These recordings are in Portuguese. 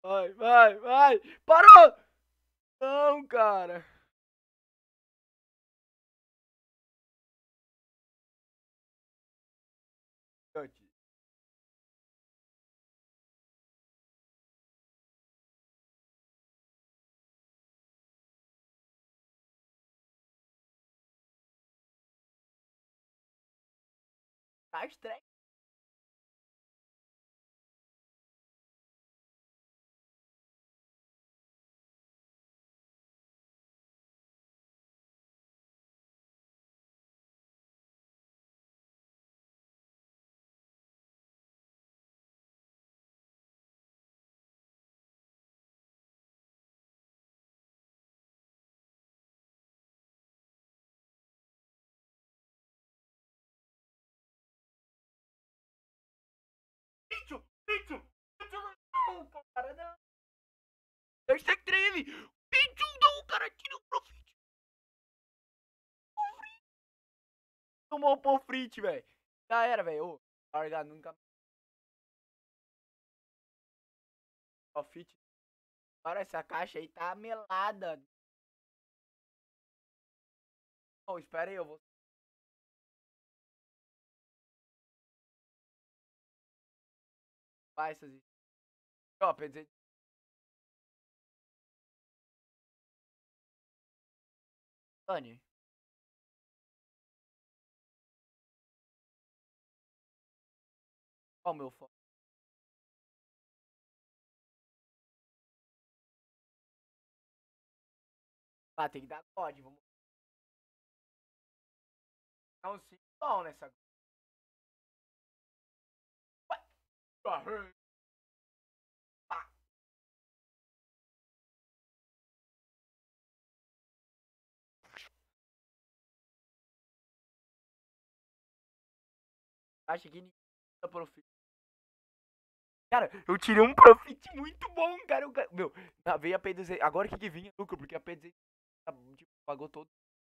Vai, vai, vai. Parou! Não, cara. Tá estranho. Bicho, bicho, bicho, não, cara, não. Hashtag treme. Bicho, não, cara, tira o profit. Tomou o profit, velho. Já era, velho. Ô, largar nunca. Profit. Cara, essa caixa aí tá melada. Ô, espera aí, eu vou. Vai, essas. Ó, quer dizer. Dani. Ó, meu fone. Ah, tem que dar código. Vamos dar um 5 bom nessa. Vai. Ah, acho que ninguém dá profit. Cara, eu tirei um profit muito bom, cara. Meu, veio a P200. Agora que vinha lucro, porque a P200 tipo, pagou todo.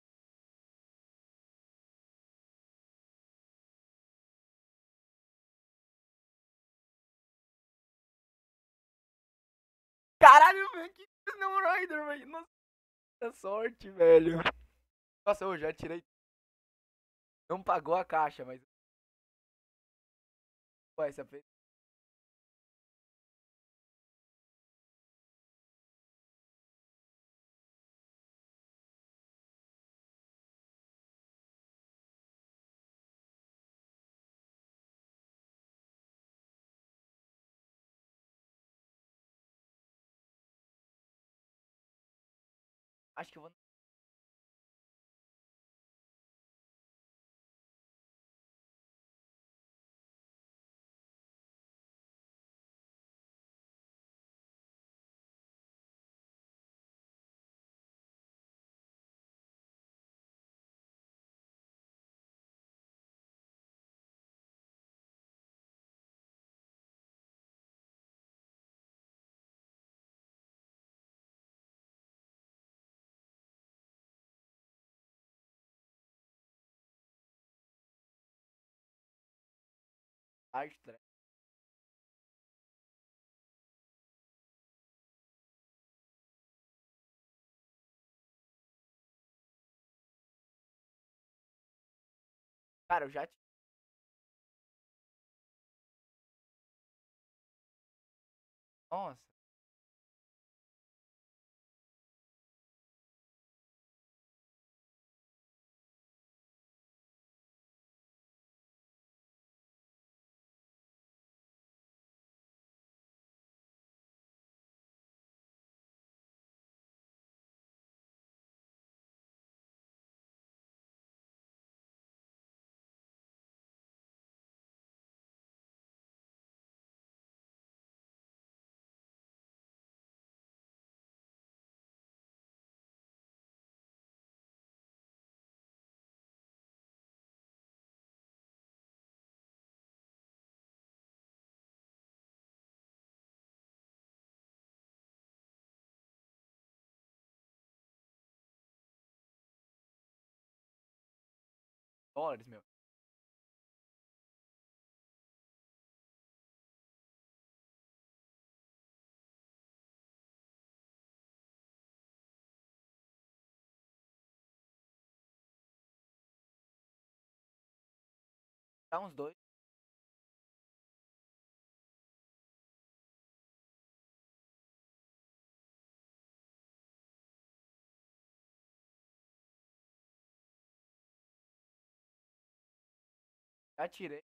Caralho, velho, que não Rider, velho. Nossa, sorte, velho. Nossa, eu já tirei. Não pagou a caixa, mas. Pô, essa P. Acho que eu vou. Astra. Cara, eu já. Nossa. Dólares, meu. Dá uns dois. Já tirei.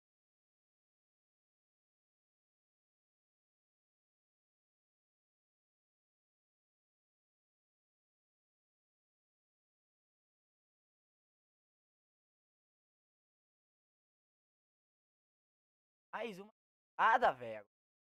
Mais uma. Nada, velho.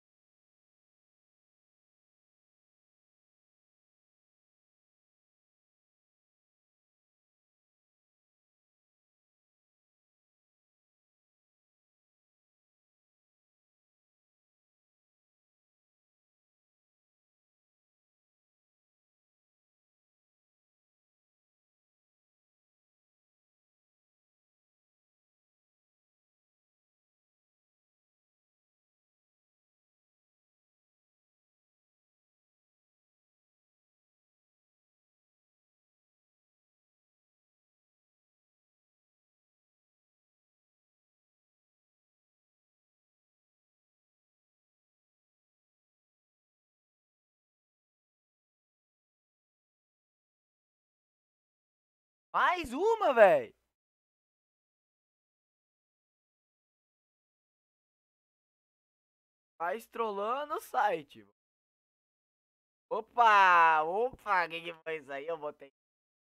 Mais uma, velho. Tá estrolando o site. Opa! Opa! O que foi isso aí? Eu botei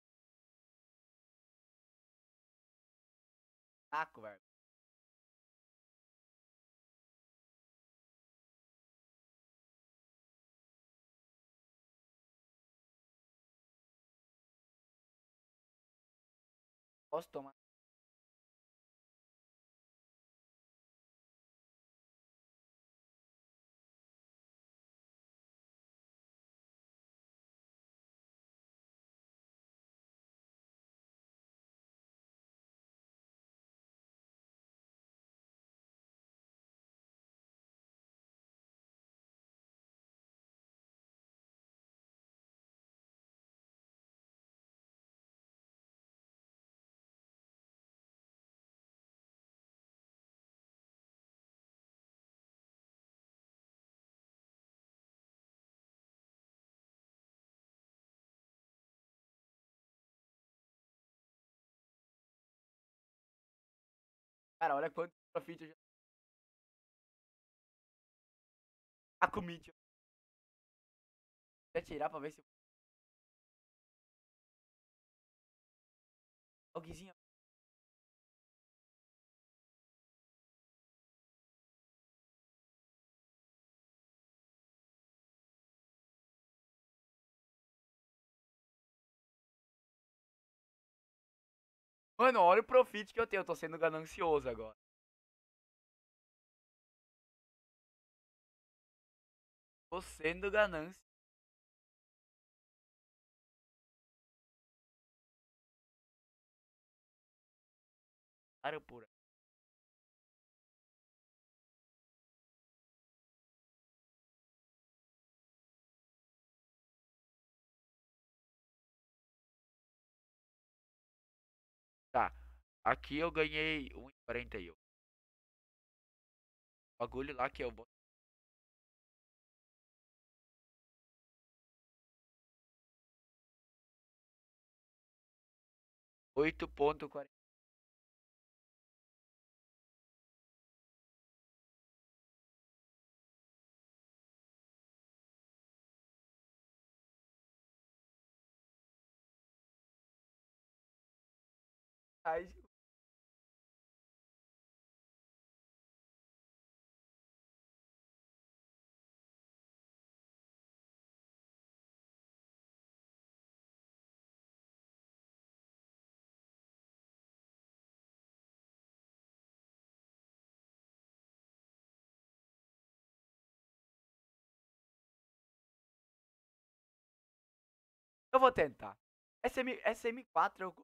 saco, velho. Posso tomar? Cara, olha quanto profit eu já. A comida. Vou tirar pra ver se. O Guizinho. Mano, olha o profit que eu tenho. Eu tô sendo ganancioso agora. Tô sendo ganância. Cara, pura. Tá. Aqui eu ganhei 1,41. O bagulho lá que eu boto. 8,40. Eu vou tentar. SM4 eu.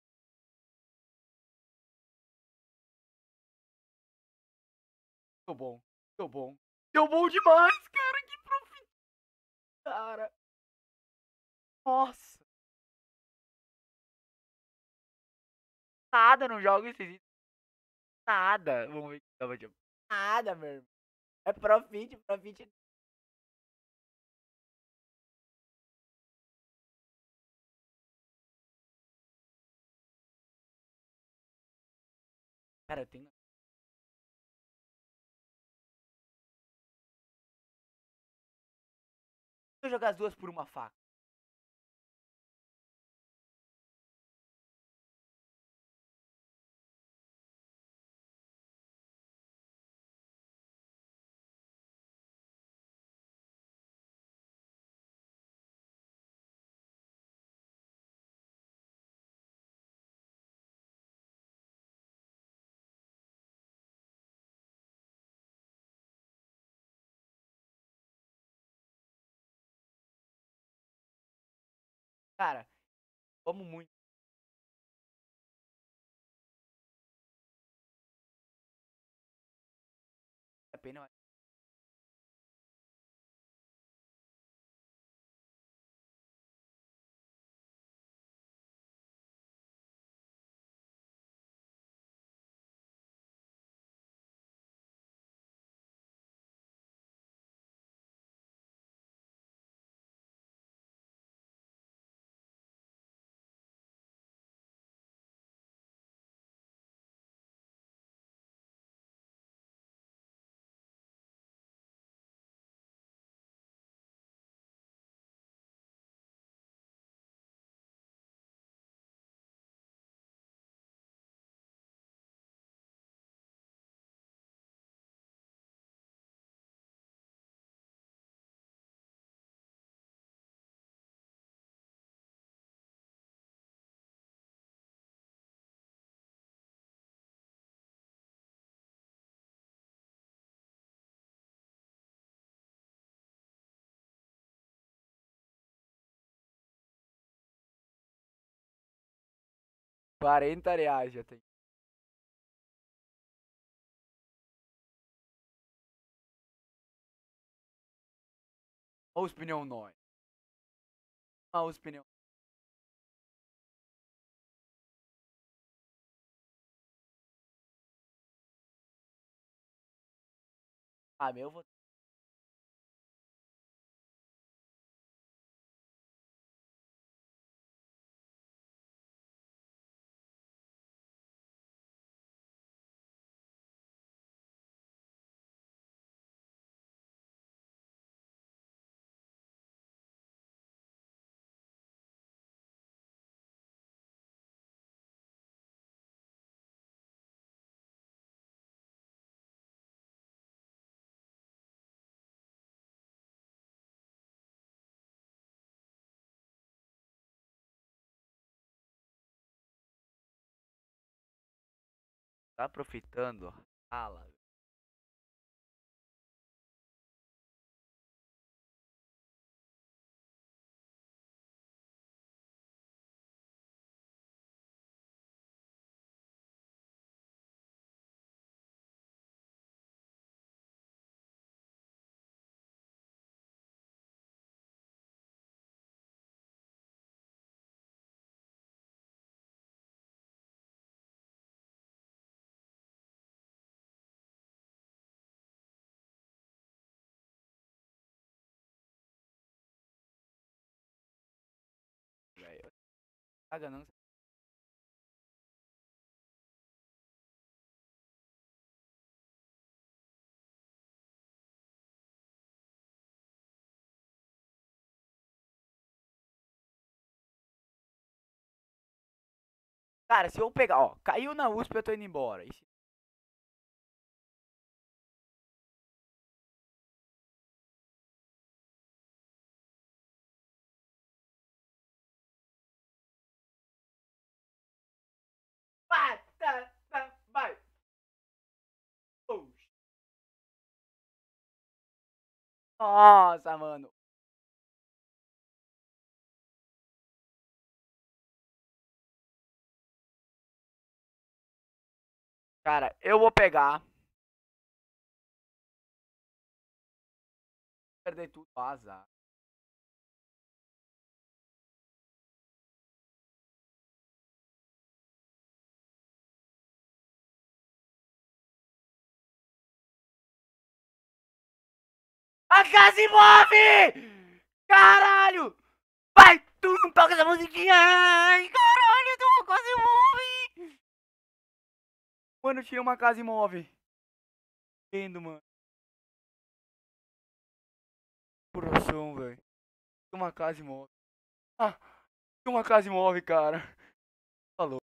Deu bom. Deu bom. Deu bom demais, cara. Que profit, cara. Nossa. Nada, não jogo esses itens. Nada. Vamos ver o que dá pra nada, meu irmão. É profit, profit. Cara, eu tenho. Se eu jogar as duas por uma faca. Cara, vamos muito a pena. R$ 40 já tem. Olha os pneus nós. Olha os pneus. Ah, meu, eu vou. Tá aproveitando. Fala. Velho. Tá ganhando. Cara, se eu pegar, ó, caiu na USP, eu tô indo embora. Vai, tá, tá, vai. Oh. Nossa, mano. Cara, eu vou pegar. Perder tudo. Azar. A casa imóvel! Caralho! Vai, tu não toca essa musiquinha! Ai, caralho, tu uma casa imóvel! Mano, eu tirei uma casa imóvel. Entendo, mano. Coração, velho. Uma casa imóvel. Ah, uma casa imóvel, cara. Falou.